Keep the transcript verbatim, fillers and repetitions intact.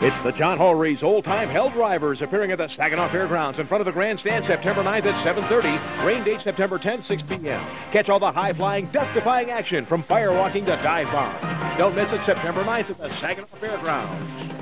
It's the John Hauri's old-time hell drivers appearing at the Saginaw Fairgrounds in front of the grandstand September ninth at seven thirty. Rain date September tenth, six p m Catch all the high-flying, death-defying action from firewalking to dive bombs. Don't miss it September ninth at the Saginaw Fairgrounds.